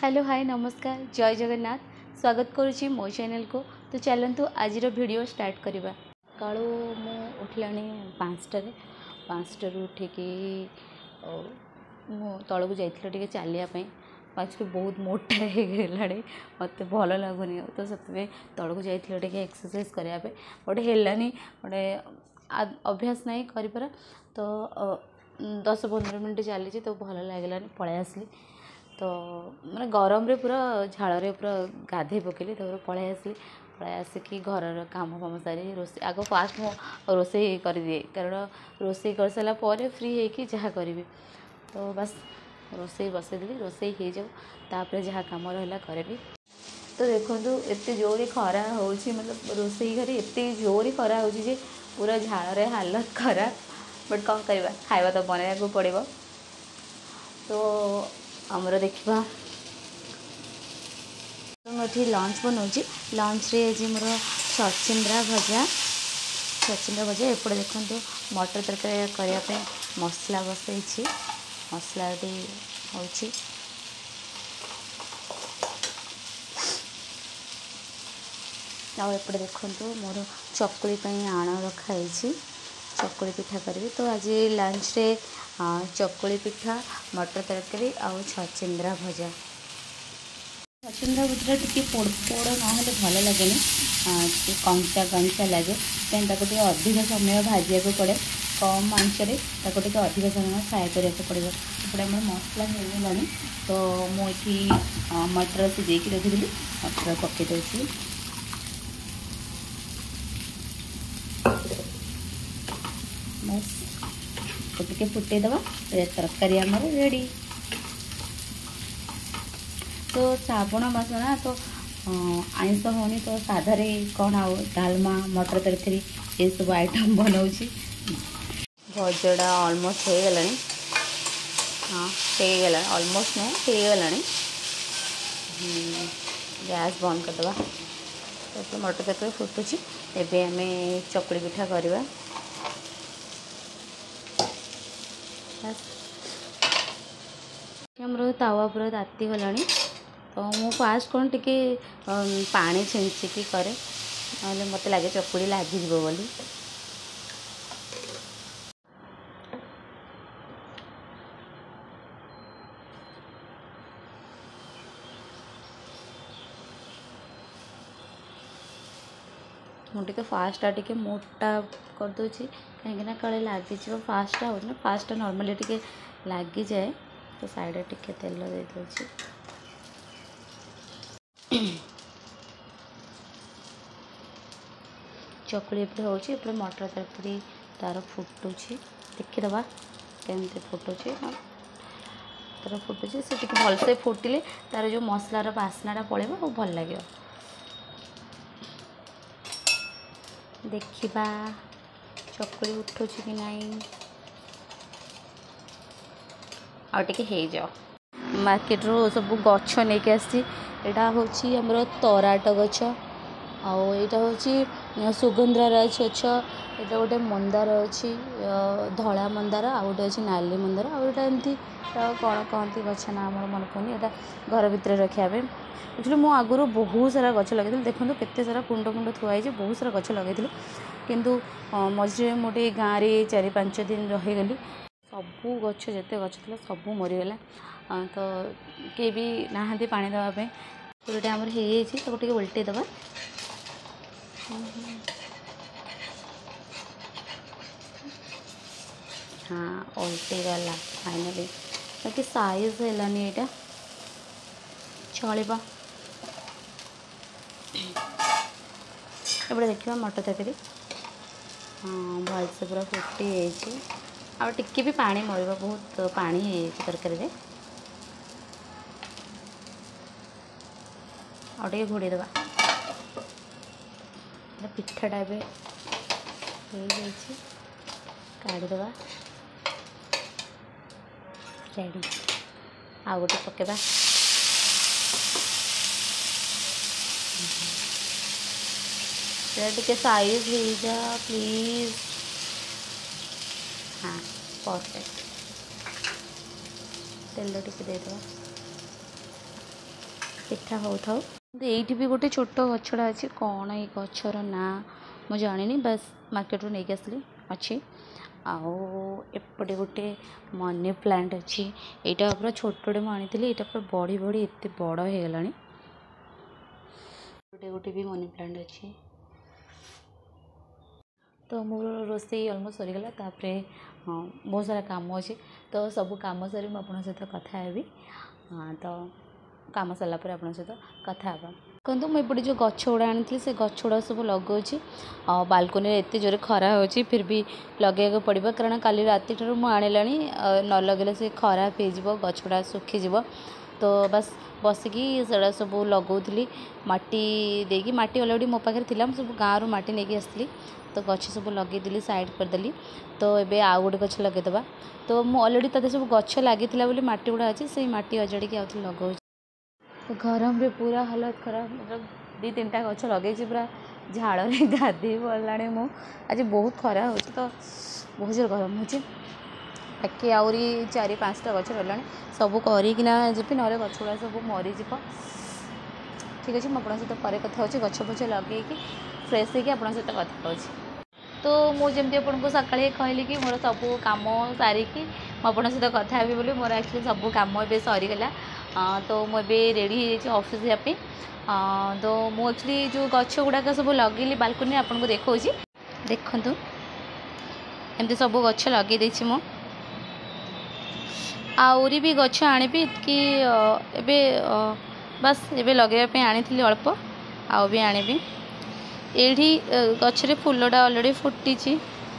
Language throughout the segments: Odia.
हेलो हाय नमस्कार जय जगन्नाथ स्वागत करुच्ची मो चैनल को। तो चलतु आज वीडियो स्टार्ट करवा। कालू मु उठला 5टार उठिकी मु तल को जाइए चलियापी आज बहुत मोटा होगा मत भल लगुनि तो से तल को जाइए एक्सरसाइज करने बट हेलानी गोटे अभ्यास नहीं कर तो 10-15 मिनट चली तो भल लगलानी पलि आसली तो मैंने गरम रे पूरा झाड़ पूरा गाधे पकेली तो पलि आसली पलि आसिकी घर काम फाम सारी रोसे आग फास्ट मो रोसे कर दिए कारण रोसे कर सारा पर फ्री होगी जहाँ करी तो बस रोसे बसईदी रोसे हो जापर जहाँ कम रहा करी। तो देखो एत जोरी खरा हो मतलब रोसे घरे एत जोरी खरा हो पूरा झाड़ हालत खराब बट कौन करवा खावा तो बनवाक पड़ो। तो आमर देखा मुझे लंच बनाऊँगी लंच रे आज मोर छचिंद्रा भजा एपटे देखो मटर तरकारी करने मसला बसई मसला हो एपटे देखो मोर चकुली आण रखाई चकुली पिठा करी। तो आज लंच रे चकुली पिठा मटर तरकारी आउ छचिंद्रा भजा। छचिंद्रा भजा टी पोड़ पोड़ ना भल लगे कंचा कंचा लगे अधिक समय भाजा पड़े कम आंचरे अधिक समय फ्राए करने पड़ो। एपटे आम मसला होगा तो मुझे मटर सिझे रखी मटर पकई दूसरी बस टे फुटेदवा तरकारी आमर रेडी। तो श्रावण मास ना तो आइंस होनी तो साधारे कौन आ डालमा मटर तरकारी ये सब आइटम बनाऊँगी। भजाटा ऑलमोस्ट हो गला हाँ होगला ऑलमोस्ट नहीं होगला गैस बंद करदे तो मटर तरकारी फुटुची एबे आमे चकुली पिठा करवा। आमर तावा पूरा ताती गला तो मु फास्ट कौन टी पानी छींचिकी करे ना मत लगे चकुड़ी लगिज बोली। मुझे फास्टा टी मोटा करदे कहीं काले लगे फास्टा हो फास्टा नॉर्मली टी लगी जाए तो साइड टे तेल दे दूँ। चकुली एपटे हो मटर तरकारी तार फुटुची देखीदबा केमती फुटुची तार फुटुची से भलसे फुटिले तार जो मसलार बास्नाटा पड़ेगा और भल लगे। देखा चकुली उठुची कि नहीं आटे जाओ मार्केट रो सब गछ नहीं कि आसा हूँ आमर तराट गछ आईटा हूँ सुगंधराज गछ यहाँ गोटे मंदार अच्छी धला मंदार आ गए अच्छी नाली मंदार आटा एमती कौन कहती गछ ना आम मन पड़े यहाँ घर भितर रखापे। एक्चुअली मो आगुरी बहुत सारा गछ लगे देखो केते सारा कुंड कुंड थुआई बहुत सारा गछ लगे किंतु मझे मोटे गाँव में 4-5 दिन रहीगली सबू गछ जिते गछ था सब मरीगला तो किए भी नहांती पानी देवाई पूरा आमर हो उल्टे दबा। हाँ उल्टे गला फाइनाली बाकी साइज है यहाँ चलवा। एपटे देखा मटर तरकारी हाँ भलसे पूरा फुटी आ टिके भी पानी मर बहुत पानी है तरकारी आटे घोड़े दबा पिठाटा ए काढ़ीदबा रेडी आ गोटे पकेबा टे साइज हो जा प्लीज। हाँ परफेक्ट तेल टे देदबा ପିଠା ହେଉଥାଉ। ଏଇଠି ବି ଗୋଟେ ଛୋଟ ଗଛଟା ଅଛି, କ'ଣ ଏଇ ଗଛର ନାଁ ମୁଁ ଜାଣିନି, ବାସ୍ ମାର୍କେଟରୁ ନେଇକି ଆସିଲି ଅଛି। ଆଉ ଏପଟେ ଗୋଟେ ମନି ପ୍ଲାଣ୍ଟ ଅଛି, ଏଇଟା ପୁରା ଛୋଟଟେ ମୁଁ ଆଣିଥିଲି, ଏଇଟା ପୁରା ବଢ଼ି ବଢ଼ି ଏତେ ବଡ଼ ହେଇଗଲାଣି। ଗୋଟେ ବି ମନି ପ୍ଲାଣ୍ଟ ଅଛି। ତ ମୋର ରୋଷେଇ ଅଲମୋଷ୍ଟ ସରିଗଲା, ତାପରେ ବହୁତ ସାରା କାମ ଅଛି, ତ ସବୁ କାମ ସରି ମୁଁ ଆପଣଙ୍କ ସହିତ କଥା ହେବି। ତ କାମ ସରିଲା ପରେ ଆପଣଙ୍କ ସହିତ କଥା ହେବା। ଦେଖନ୍ତୁ ମୁଁ ଏପଟେ ଯେଉଁ ଗଛ ଗୁଡ଼ା ଆଣିଥିଲି ସେ ଗଛ ଗୁଡ଼ା ସବୁ ଲଗାଉଛି। ଆଉ ବାଲକୋନିରେ ଏତେ ଜୋରେ ଖରା ହେଉଛି ଫିର୍ ବି ଲଗାଇବାକୁ ପଡ଼ିବ, କାରଣ କାଲି ରାତିଠାରୁ ମୁଁ ଆଣିଲାଣି, ନ ଲଗାଇଲେ ସେ ଖରାପ ହେଇଯିବ, ଗଛ ଗୁଡ଼ା ଶୁଖିଯିବ। ତ ବାସ୍ ବସିକି ସେଗୁଡ଼ା ସବୁ ଲଗାଉଥିଲି, ମାଟି ଦେଇକି। ମାଟି ଅଲରେଡ଼ି ମୋ ପାଖରେ ଥିଲା, ମୁଁ ସବୁ ଗାଁରୁ ମାଟି ନେଇକି ଆସିଥିଲି, ତ ଗଛ ସବୁ ଲଗାଇଦେଲି, ସାଇଡ଼୍ କରିଦେଲି। ତ ଏବେ ଆଉ ଗୋଟେ ଗଛ ଲଗାଇଦେବା। ତ ମୁଁ ଅଲରେଡ଼ି ତାদের ସବୁ ଗଛ ଲାଗିଥିଲା ବୋଲି ମାଟି ଗୁଡ଼ା ଅଛି, ସେଇ ମାଟି ଅଜାଡ଼ିକି ଆଉ ଥରେ ଲଗାଉଛି। ଗରମରେ ପୁରା ହାଲତ ଖରାପ, मतलब 2-3ଟା ଗଛ ଲଗାଇଛି, ପୁରା ଝାଳରେ ଗାଧେଇ ପଡ଼ିଲାଣି ମୁଁ। ଆଜି ବହୁତ ଖରା ହେଉଛି, ତ ବହୁତ ଜୋର ଗରମ ହେଉଛି। ବାକି ଆହୁରି 4-5ଟା ଗଛ ରହିଲାଣି, ସବୁ କରିକିନା ଯିବି, ନହେଲେ ଗଛ ଗୁଡ଼ା ସବୁ ମରିଯିବ। ଠିକ୍ ଅଛି, ମୁଁ ଆପଣଙ୍କ ସହିତ ପରେ କଥା ହେଉଛି, ଗଛ ଫଛ ଲଗାଇକି ଫ୍ରେଶ୍ ହେଇକି ଆପଣଙ୍କ ସହିତ କଥା ହେଉଛି। ତ ମୁଁ ଯେମିତି ଆପଣଙ୍କୁ ସକାଳେ କହିଲି କି ମୋର ସବୁ କାମ ସାରିକି ମୁଁ ଆପଣଙ୍କ ସହିତ କଥା ହେବି ବୋଲି, ମୋର ଆକ୍ଚୁଆଲି ସବୁ କାମ ଏବେ ସରିଗଲା। ତ ମୁଁ ଏବେ ରେଡ଼ି ହେଇଯାଇଛି ଅଫିସ୍ ଯିବା ପାଇଁ। ତ ମୁଁ ଆକ୍ଚୁଆଲି ଯେଉଁ ଗଛ ଗୁଡ଼ାକ ସବୁ ଲଗେଇଲି ବାଲକୋନିରେ ଆପଣଙ୍କୁ ଦେଖାଉଛି, ଦେଖନ୍ତୁ ଏମିତି ସବୁ ଗଛ ଲଗାଇ ଦେଇଛି ମୁଁ। ଆହୁରି ବି ଗଛ ଆଣିବି କି ଏବେ ବାସ୍ ଏବେ ଲଗାଇବା ପାଇଁ ଆଣିଥିଲି ଅଳ୍ପ, ଆଉ ବି ଆଣିବି। ଏଇଠି ଗଛରେ ଫୁଲଟା ଅଲରେଡ଼ି ଫୁଟିଛି।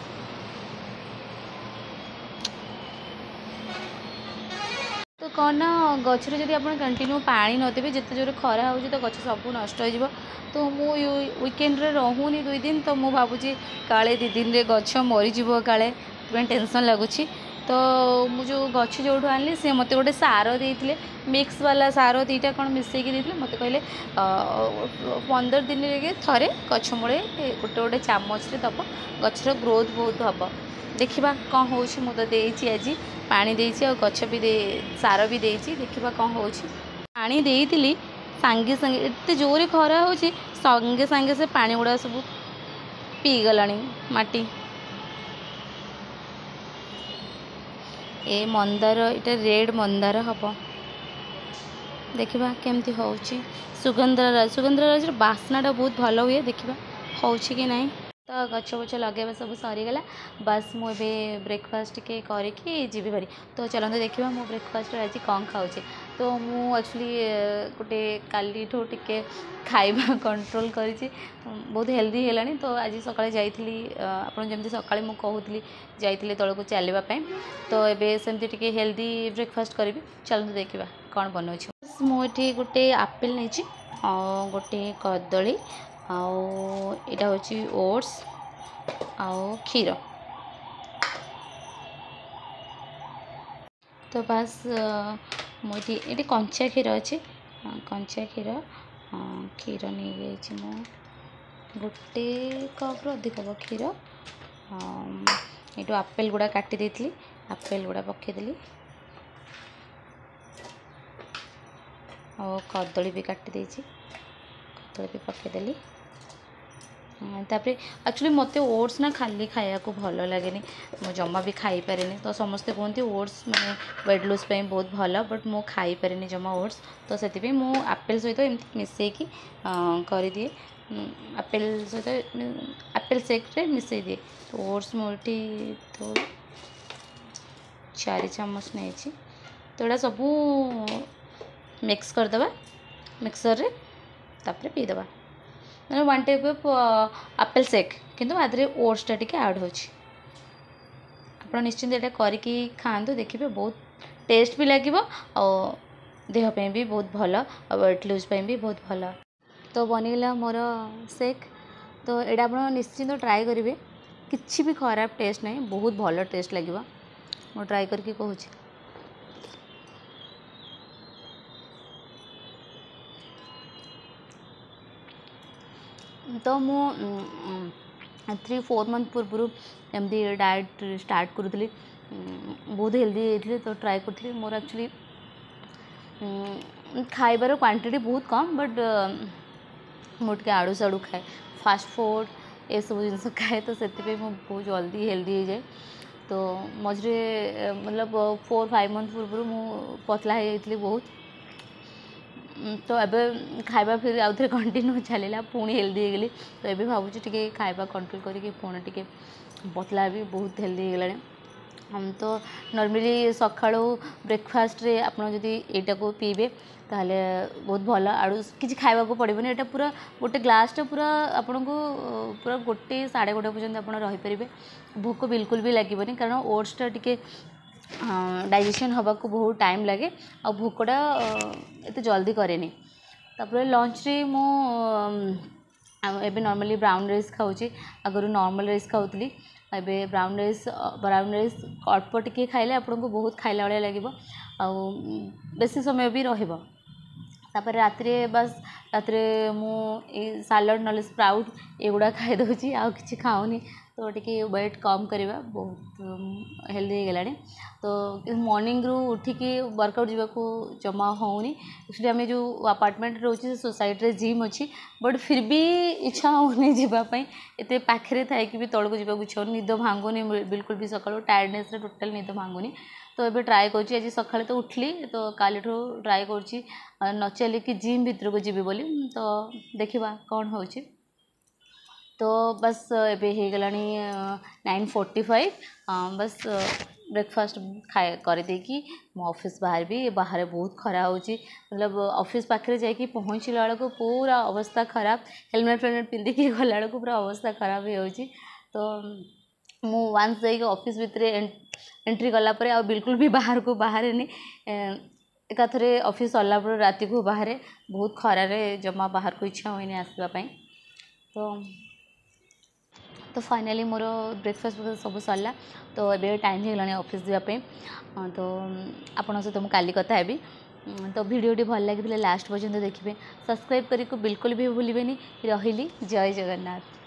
ତ କ'ଣ ନା ଗଛରେ ଯଦି ଆପଣ କଣ୍ଟିନ୍ୟୁ ପାଣି ନଦେବେ, ଯେତେ ଜୋରେ ଖରା ହେଉଛି ତ ଗଛ ସବୁ ନଷ୍ଟ ହେଇଯିବ। ତ ମୁଁ ୱିକେଣ୍ଡରେ ରହୁନି 2 ଦିନ, ତ ମୁଁ ଭାବୁଛି କାଳେ 2 ଦିନରେ ଗଛ ମରିଯିବ କାଳେ, ସେଥିପାଇଁ ଟେନସନ୍ ଲାଗୁଛି। ତ ମୁଁ ଯେଉଁ ଗଛ ଯେଉଁଠୁ ଆଣିଲି ସେ ମୋତେ ଗୋଟେ ସାର ଦେଇଥିଲେ, ମିକ୍ସ ବାଲା ସାର 2ଟା କ'ଣ ମିଶାଇକି ଦେଇଥିଲେ। ମୋତେ କହିଲେ 15 ଦିନରେ ଥରେ ଗଛ ମୂଳେ ଗୋଟେ ଚାମଚରେ ଦେବ, ଗଛର ଗ୍ରୋଥ୍ ବହୁତ ହେବ। ଦେଖିବା କ'ଣ ହେଉଛି। ମୁଁ ତ ଦେଇଛି ଆଜି ପାଣି ଦେଇଛି, ଆଉ ଗଛ ବି ସାର ବି ଦେଇଛି, ଦେଖିବା କ'ଣ ହେଉଛି। ପାଣି ଦେଇଥିଲି ସାଙ୍ଗେ ସାଙ୍ଗେ, ଏତେ ଜୋରେ ଖରା ହେଉଛି, ସାଙ୍ଗେ ସାଙ୍ଗେ ସେ ପାଣି ଗୁଡ଼ା ସବୁ ପିଇଗଲାଣି ମାଟି। ଏ ମନ୍ଦାର, ଏଇଟା ରେଡ଼୍ ମନ୍ଦାର ହେବ, ଦେଖିବା କେମିତି ହେଉଛି। ସୁଗନ୍ଧରାଜର ବାସ୍ନାଟା ବହୁତ ଭଲ ହୁଏ, ଦେଖିବା ହେଉଛି କି ନାହିଁ। ତ ଗଛ ଫଛ ଲଗାଇବା ସବୁ ସରିଗଲା, ବାସ୍ ମୁଁ ଏବେ ବ୍ରେକଫାଷ୍ଟ ଟିକେ କରିକି ଯିବି ଭାରି। ତ ଚାଲନ୍ତୁ ଦେଖିବା ମୁଁ ବ୍ରେକଫାଷ୍ଟରେ ଆଜି କ'ଣ ଖାଉଛି। ତ ମୁଁ ଆକ୍ଚୁଆଲି ଗୋଟେ କାଲିଠୁ ଟିକେ ଖାଇବା କଣ୍ଟ୍ରୋଲ୍ କରିଛି, ବହୁତ ହେଲ୍ଦି ହେଲାଣି। ତ ଆଜି ସକାଳେ ଯାଇଥିଲି, ଆପଣ ଯେମିତି ସକାଳେ ମୁଁ କହୁଥିଲି ଯାଇଥିଲି ତଳକୁ ଚାଲିବା ପାଇଁ, ତ ଏବେ ସେମିତି ଟିକେ ହେଲ୍ଦି ବ୍ରେକଫାଷ୍ଟ କରିବି। ଚାଲନ୍ତୁ ଦେଖିବା କ'ଣ ବନାଉଛି। ମୁଁ ଏଠି ଗୋଟେ ଆପେଲ୍ ନେଇଛି, ଆଉ ଗୋଟେ କଦଳୀ, ଆଉ ଏଇଟା ହେଉଛି ଓଟ୍ସ ଆଉ କ୍ଷୀର। ତ ବାସ୍ ମୁଁ ଏଠି କଞ୍ଚା କ୍ଷୀର ଅଛି, କଞ୍ଚା କ୍ଷୀର ନେଇଯାଇଛି ମୁଁ, 1 କପ୍ରୁ ଅଧିକ ହେବ କ୍ଷୀର। ଏଇଠୁ ଆପେଲ୍ ଗୁଡ଼ା କାଟି ଦେଇଥିଲି, ଆପେଲ୍ ଗୁଡ଼ା ପକାଇଦେଲି, ଆଉ କଦଳୀ ବି କାଟି ଦେଇଛି, କଦଳୀ ବି ପକାଇଦେଲି। ତାପରେ ଆକ୍ଚୁଆଲି ମୋତେ ଓଟ୍ସ ନା ଖାଲି ଖାଇବାକୁ ଭଲ ଲାଗେନି, ମୁଁ ଜମା ବି ଖାଇପାରେନି। ତ ସମସ୍ତେ କୁହନ୍ତି ଓଟ୍ସ ମାନେ ୱେଟ୍ ଲୁଜ୍ ପାଇଁ ବହୁତ ଭଲ, ବଟ୍ ମୁଁ ଖାଇପାରେନି ଜମା ଓଟ୍ସ। ତ ସେଥିପାଇଁ ମୁଁ ଆପେଲ୍ ସହିତ ଏମିତି ମିଶାଇକି କରିଦିଏ, ଆପେଲ୍ ସହିତ ଆପେଲ୍ ସେକ୍ରେ ମିଶାଇ ଦିଏ। ତ ଓଟ୍ସ ମୁଁ ଏଠି 4 ଚାମଚ ନେଇଛି। ତ ଏଇଟା ସବୁ ମିକ୍ସ କରିଦେବା ମିକ୍ସରରେ, ତାପରେ ପିଇଦେବା। ମାନେ 1 ଟାଇପ୍ ଅଫ୍ ଆପେଲ୍ ସେକ୍, କିନ୍ତୁ ଆ ଦେହରେ ଓଟ୍ସଟା ଟିକେ ଆଡ଼୍ ହେଉଛି। ଆପଣ ନିଶ୍ଚିନ୍ତ ଏଇଟା କରିକି ଖାଆନ୍ତୁ, ଦେଖିବେ ବହୁତ ଟେଷ୍ଟ ବି ଲାଗିବ, ଆଉ ଦେହ ପାଇଁ ବି ବହୁତ ଭଲ, ଆଉ ୱେଟ୍ ଲୁଜ୍ ପାଇଁ ବି ବହୁତ ଭଲ। ତ ବନିଗଲା ମୋର ସେକ୍। ତ ଏଇଟା ଆପଣ ନିଶ୍ଚିନ୍ତ ଟ୍ରାଏ କରିବେ, କିଛି ବି ଖରାପ ଟେଷ୍ଟ ନାହିଁ, ବହୁତ ଭଲ ଟେଷ୍ଟ ଲାଗିବ। ମୁଁ ଟ୍ରାଏ କରିକି କହୁଛି। ତ ମୁଁ 3-4 ମନ୍ଥ ପୂର୍ବରୁ ଏମିତି ଡାଏଟ୍ ଷ୍ଟାର୍ଟ କରୁଥିଲି, ବହୁତ ହେଲ୍ଦି ହେଇଥିଲି, ତ ଟ୍ରାଏ କରୁଥିଲି। ମୋର ଆକ୍ଚୁଆଲି खाइबार क्वांटिटी बहुत कम बट ମୁଁ ଟିକେ ଆଡ଼ୁ ସାଡ଼ୁ ଖାଏ ଫାଷ୍ଟ ଫୁଡ଼ ଏସବୁ ଜିନିଷ ଖାଏ ତ ସେଥିପାଇଁ ମୁଁ ବହୁତ ଜଲ୍ଦି ହେଲ୍ଦି ହେଇଯାଏ। ତ ମଝିରେ मतलब 4-5 ମନ୍ଥ ପୂର୍ବରୁ ମୁଁ ପତଲା ହେଇଯାଇଥିଲି ବହୁତ। ତ ଏବେ ଖାଇବା ଫିର ଆଉ ଥରେ କଣ୍ଟିନ୍ୟू ଚାଲିଲା ପୁଣି ହେଲ୍ଦି ହେଇଗଲି। ତ ଏବେ ଭାବୁଛି ଟିକେ ଖାଇବା କଣ୍ଟ୍ରୋଲ୍ କରିକି ପୁଣି ଟିକେ ପତଲା ବି ବହୁତ ହେଲ୍ଦି ହେଇଗଲାଣି। ତ ନର୍ମାଲି ସକାଳୁ ବ୍ରେକଫାଷ୍ଟରେ ଆପଣ ଯଦି ଏଇଟାକୁ ପିଇବେ ତାହେଲେ ବହୁତ ଭଲ। ଆଡ଼ୁ କିଛି ଖାଇବାକୁ ପଡ଼ିବନି। ଏଇଟା ପୁରା ଗୋଟେ ଗ୍ଲାସ୍ଟା ପୁରା ଆପଣଙ୍କୁ ପୁରା 1-1:30 ପର୍ଯ୍ୟନ୍ତ ଆପଣ ରହିପାରିବେ। ଭୋକ ବିଲକୁଲ ବି ଲାଗିବନି କାରଣ ଓଟ୍ସଟା ଟିକେ डाइजेशन होबाकू बहुत टाइम लगे और भोकटा एते जल्दी करेनि। तापर लंच रे मु एबे नॉर्मली ब्राउन राइस खाऊची। आगु नॉर्मल राइस खाऊली एबे ब्राउन राइस अल्प टिके खाइले आपको बहुत खाइला भाया लगे बेसी समय भी रहिबो। तापर रात बस रात मु सालाड ना स्प्राउट एगुड़ा खाई दूसरी आउ कि खाऊनी तो टी वेट कम करवा बहुत हेल्दी हो गलानी। तो मॉर्निंग रू उठिकी वर्कआउट जावाको जमा होनी। एक्चुअली आम जो अपार्टमेंट रोचे सोसाइटी जिम अच्छी बट फिर भी इच्छा होनी जावाई एत पाखे थाई भी तौक जावाक इच्छा हो निद भांगुनी बिल्कुल भी सका टायर्डनेस टोटल निद भांगुनी। तो ये ट्राए कर आज सका तो उठली तो काली ट्राए कर न चलिकी जिम भितर को जी बोली तो देखा कौन हो। तो बस एबे हो गला 9:45 बस ब्रेकफास्ट खाए कर देकी मो ऑफिस बाहर भी बाहर बहुत खरा हो मतलब ऑफिस पाखे जाकि पहुँचला बेलू पूरा अवस्था खराब हेलमेट फेलमेट पिंधिकी गला बेलू पूरा अवस्था खराब हो। तो मु वन्स जाइए ऑफिस भितर एंट्री कला परे आ बिल्कुल भी बाहर को बाहर नहीं एकाथरे ऑफिस सरला राति को बाहर बहुत खरारे जमा बाहर को इच्छा हुई आसवाई। तो फाइनली मोर ब्रेकफास्ट सब सरला। तो ये टाइम हो गलानी ऑफिस जावाई। तो आपन सहित मुझे काली कथा हेबी। तो वीडियोटी भल लगी लास्ट पर्यंत देखिए। सब्सक्राइब करी को बिल्कुल भी भूलिए। रही जय जगन्नाथ।